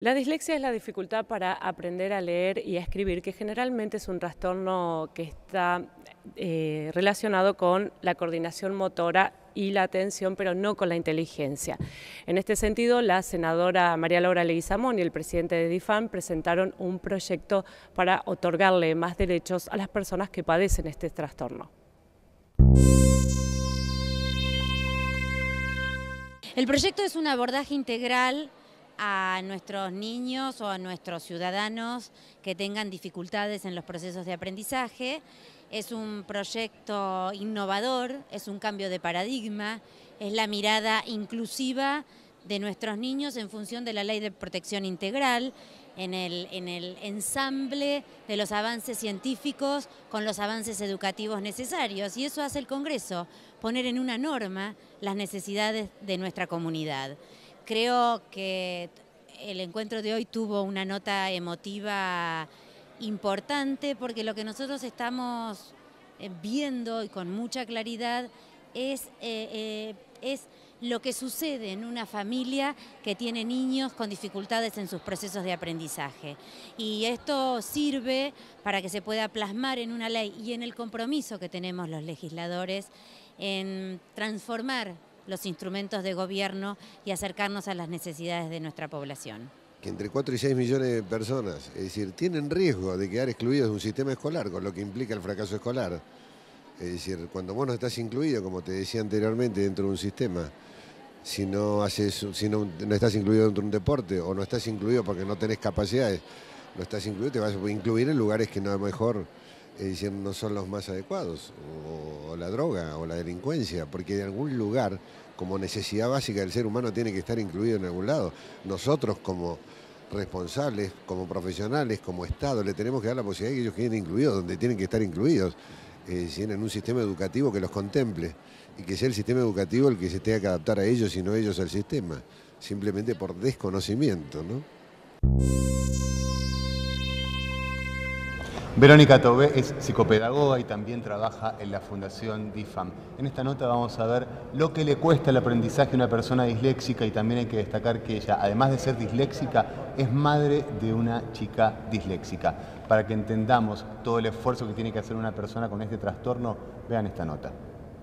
La dislexia es la dificultad para aprender a leer y a escribir, que generalmente es un trastorno que está relacionado con la coordinación motora y la atención, pero no con la inteligencia. En este sentido, la senadora María Laura Leguizamón y el presidente de DIFAM presentaron un proyecto para otorgarle más derechos a las personas que padecen este trastorno. El proyecto es un abordaje integral a nuestros niños o a nuestros ciudadanos que tengan dificultades en los procesos de aprendizaje. Es un proyecto innovador, es un cambio de paradigma, es la mirada inclusiva de nuestros niños en función de la Ley de Protección Integral, en el ensamble de los avances científicos con los avances educativos necesarios. Y eso hace el Congreso, poner en una norma las necesidades de nuestra comunidad. Creo que el encuentro de hoy tuvo una nota emotiva importante porque lo que nosotros estamos viendo y con mucha claridad es lo que sucede en una familia que tiene niños con dificultades en sus procesos de aprendizaje. Y esto sirve para que se pueda plasmar en una ley y en el compromiso que tenemos los legisladores en transformar los instrumentos de gobierno y acercarnos a las necesidades de nuestra población. Que entre 4 y 6 millones de personas, es decir, tienen riesgo de quedar excluidos de un sistema escolar, con lo que implica el fracaso escolar. Es decir, cuando vos no estás incluido, como te decía anteriormente, dentro de un sistema, si no estás incluido dentro de un deporte o no estás incluido porque no tenés capacidades, no estás incluido, te vas a incluir en lugares que no, a lo mejor no son los más adecuados, o la droga o la delincuencia, porque de algún lugar, como necesidad básica del ser humano, tiene que estar incluido en algún lado. Nosotros como responsables, como profesionales, como Estado, le tenemos que dar la posibilidad de que ellos queden incluidos donde tienen que estar incluidos, en un sistema educativo que los contemple y que sea el sistema educativo el que se tenga que adaptar a ellos y no ellos al sistema, simplemente por desconocimiento, ¿no? Verónica Tobé es psicopedagoga y también trabaja en la Fundación DIFAM. En esta nota vamos a ver lo que le cuesta el aprendizaje a una persona disléxica y también hay que destacar que ella, además de ser disléxica, es madre de una chica disléxica. Para que entendamos todo el esfuerzo que tiene que hacer una persona con este trastorno, vean esta nota.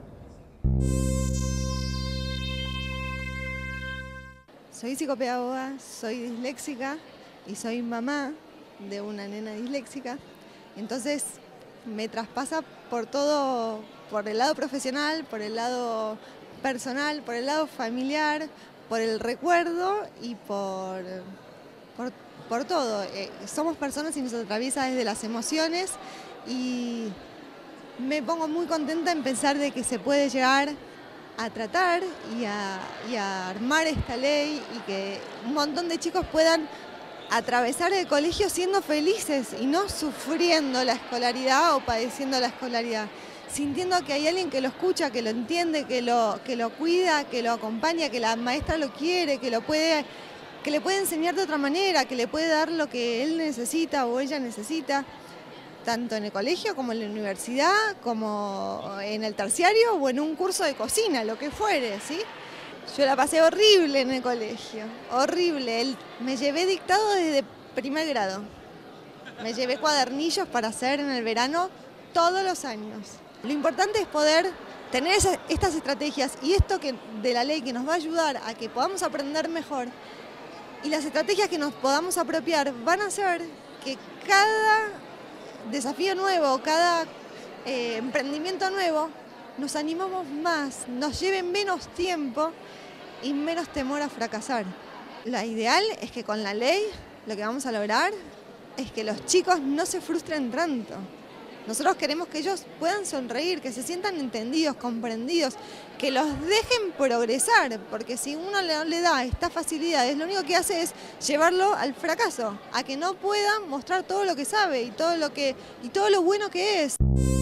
Soy psicopedagoga, soy disléxica y soy mamá de una nena disléxica. Entonces me traspasa por todo, por el lado profesional, por el lado personal, por el lado familiar, por el recuerdo y por todo. Somos personas y nos atraviesa desde las emociones y me pongo muy contenta en pensar de que se puede llegar a tratar y a armar esta ley y que un montón de chicos puedan atravesar el colegio siendo felices y no sufriendo la escolaridad o padeciendo la escolaridad, sintiendo que hay alguien que lo escucha, que lo entiende, que lo cuida, que lo acompaña, que la maestra lo quiere, que le puede enseñar de otra manera, que le puede dar lo que él necesita o ella necesita, tanto en el colegio como en la universidad, como en el terciario o en un curso de cocina, lo que fuere, ¿sí? Yo la pasé horrible en el colegio, horrible. Me llevé dictado desde primer grado. Me llevé cuadernillos para hacer en el verano todos los años. Lo importante es poder tener estas estrategias y esto de la ley que nos va a ayudar a que podamos aprender mejor. Y las estrategias que nos podamos apropiar van a hacer que cada desafío nuevo, cada emprendimiento nuevo, nos animamos más, nos lleve menos tiempo y menos temor a fracasar. Lo ideal es que con la ley lo que vamos a lograr es que los chicos no se frustren tanto. Nosotros queremos que ellos puedan sonreír, que se sientan entendidos, comprendidos, que los dejen progresar, porque si uno le da esta facilidad, lo único que hace es llevarlo al fracaso, a que no pueda mostrar todo lo que sabe y todo lo bueno que es.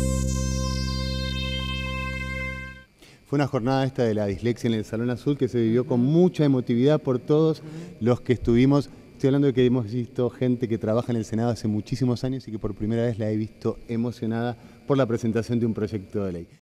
Fue una jornada esta de la dislexia en el Salón Azul que se vivió con mucha emotividad por todos los que estuvimos. Estoy hablando de que hemos visto gente que trabaja en el Senado hace muchísimos años y que por primera vez la he visto emocionada por la presentación de un proyecto de ley.